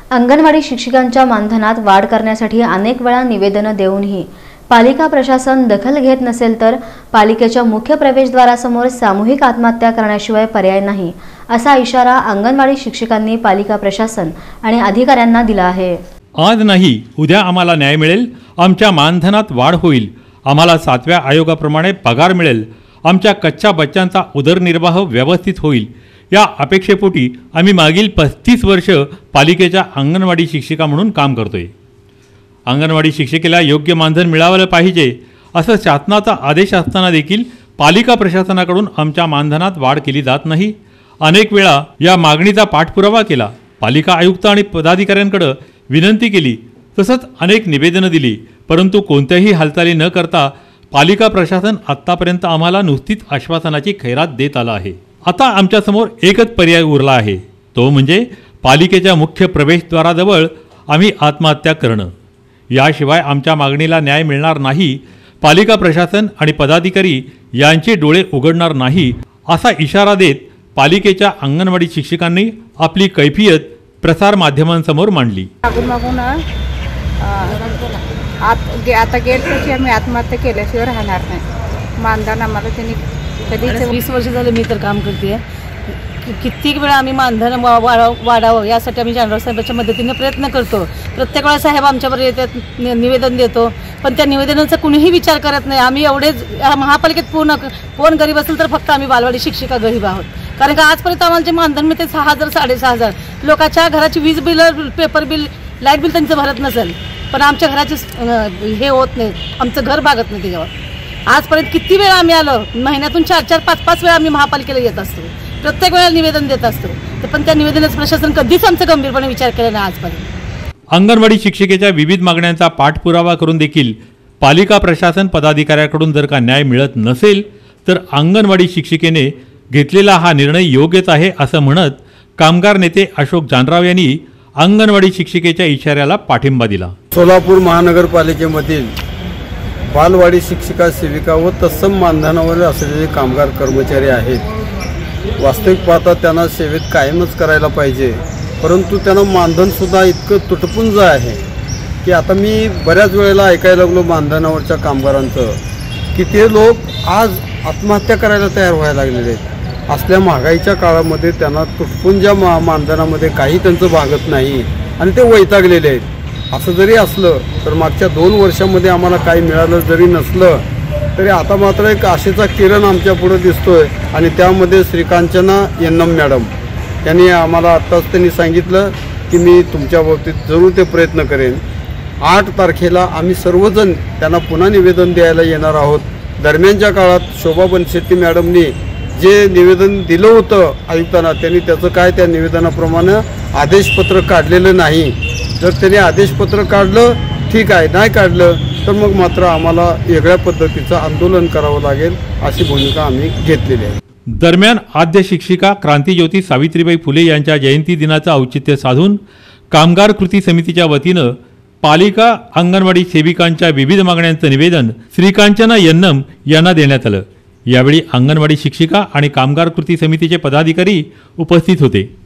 अंगणवाडी शिक्षिकांच्या मानधनात वाढ करण्यासाठी अनेक वेळा निवेदनं देऊनही पालिका प्रशासन दखल घेत नसेल तर पालिकेच्या मुख्य प्रवेशद्वारासमोर सामूहिक आत्महत्या करण्याशिवाय पर्याय नाही, असा इशारा अंगणवाडी शिक्षिकांनी पालिका प्रशासन आणि अधिकाऱ्यांना दिला आहे। आज नाही उद्या आम्हाला न्याय मिळेल, आमच्या मानधनात वाढ होईल, आम्हाला 7व्या आयोगाप्रमाणे पगार मिळेल, आमच्या कच्च्या बच्चांचा उदरनिर्वाह व्यवस्थित होईल, या अपेक्षेपोटी आम्ही मागील 35 वर्ष पालिकेच्या अंगणवाडी शिक्षिका म्हणून काम करतोय। अंगणवाडी शिक्षिकेला योग्य मानधन मिळालं पाहिजे असं शासनाचा आदेश असताना देखील पालिका प्रशासनाकडून आमच्या मानधनात वाढ केली जात नाही। अनेक वेळा या मागणीचा पाठपुरावा केला, पालिका आयुक्त आणि पदाधिकाऱ्यांकडे विनंती केली, तसंच अनेक निवेदनं दिली, परंतु कोणत्याही हालचाली न करता पालिका प्रशासन आत्तापर्यंत आम्हाला नुसतीच आश्वासनाची खैरात देत आलं आहे। आता आमच्यासमोर एकच पर्याय उरला आहे, तो म्हणजे पालिकेच्या मुख्य प्रवेशद्वाराजवळ आम्ही आत्महत्या करणं। याशिवाय आमच्या मागणीला न्याय मिळणार नाही, पालिका प्रशासन आणि पदाधिकारी यांचे डोळे उघडणार नाही, असा इशारा देत पालिकेच्या अंगणवाडी शिक्षिकांनी आपली कैफियत प्रसार माध्यमांसमोर मांडली। आता गेल्याची आम्ही आत्महत्या केल्याशिवाय राहणार नाही। मानधन आम्हाला त्यांनी कधीच 20 वर्ष झाले मी तर काम करते। कित्येक वेळा आम्ही मानधन वाढावं यासाठी आम्ही जानराव साहेबांच्या मदतीने प्रयत्न करतो। प्रत्येक वेळा साहेब आमच्यावर येतात, निवेदन देतो, पण त्या निवेदनाचा कुणीही विचार करत नाही। आम्ही एवढेच महापालिकेत कोण गरीब असेल तर फक्त आम्ही बालवाडी शिक्षिका गरीब आहोत, कारण का आजपर्यंत आम्हाला जे मानधन मिळते 6,000 6,500 लोकांच्या घराची वीज bill, paper bill, light bill त्यांचं भरत नसेल, पण आमच्या घराचे हे होत नाही, आमचं घर भागत नाही त्याच्यावर। आजपर्यंत किती वेळा आम्ही आलो, महिन्यातून 4-4, 5-5 वेळा आम्ही महापालिकेला येत असतो, प्रत्येक वेळेला निवेदन देत असतो, पण त्या निवेदनाचं प्रशासन कधीच आमचा गंभीरपणे विचार केला नाही आजपर्यंत। अंगणवाडी शिक्षिकेच्या विविध मागण्यांचा पाठपुरावा करून देखील पालिका प्रशासन पदाधिकाऱ्याकडून जर का न्याय मिळत नसेल तर अंगणवाडी शिक्षिकेने घेतलेला हा निर्णय योग्यच आहे असं म्हणत कामगार नेते अशोक जानराव यांनी अंगणवाडी शिक्षिकेच्या इशाऱ्याला पाठिंबा दिला। सोलापूर महानगरपालिकेमधील बालवाडी शिक्षिका, सेविका व तत्सम मानधनावर असलेले कामगार कर्मचारी आहेत। वास्तविक पाहता त्यांना सेवेत कायमच करायला पाहिजे, परंतु त्यांना मानधनसुद्धा इतकं तुटपुंज आहे की आता मी बऱ्याच वेळेला ऐकायला लागलो मानधनावरच्या कामगारांचं की ते लोक आज आत्महत्या करायला तयार व्हायला लागलेले आहेत। असल्या महागाईच्या काळामध्ये त्यांना तुटपुंजा मानधनामध्ये काही त्यांचं भागत नाही आणि ते वैतागलेले आहेत। असं जरी असलं तर मागच्या 2 वर्षामध्ये आम्हाला काही मिळालं जरी नसलं तरी आता मात्र एक आशेचा किरण आमच्या पुढे दिसतोय आणि त्यामध्ये श्रीकांचना यन्नम मॅडम यांनी आम्हाला आत्ताच त्यांनी सांगितलं की मी तुमच्या बाबतीत जरूर ते प्रयत्न करेन। 8 तारखेला आम्ही सर्वजण त्यांना पुन्हा निवेदन द्यायला येणार आहोत। दरम्यानच्या काळात शोभा बनशेट्टी मॅडमनी जे निवेदन दिलं होतं आयुक्तांना, त्यांनी त्याचं काय त्या निवेदनाप्रमाणे आदेशपत्र काढलेलं नाही। जर त्यांनी आदेशपत्र काढलं ठीक आहे, नाही काढलं तर मग मात्र आम्हाला वेगळ्या पद्धतीचं आंदोलन करावं लागेल, अशी भूमिका आम्ही घेतलेली आहे। दरम्यान आद्य शिक्षिका क्रांतिज्योती सावित्रीबाई फुले यांच्या जयंती दिनाचं औचित्य साधून कामगार कृती समितीच्या वतीनं पालिका अंगणवाडी सेविकांच्या विविध मागण्यांचं निवेदन श्रीकांचना यन्नम यांना देण्यात आलं। यावेळी अंगणवाडी शिक्षिका आणि कामगार कृती समितीचे पदाधिकारी उपस्थित होते।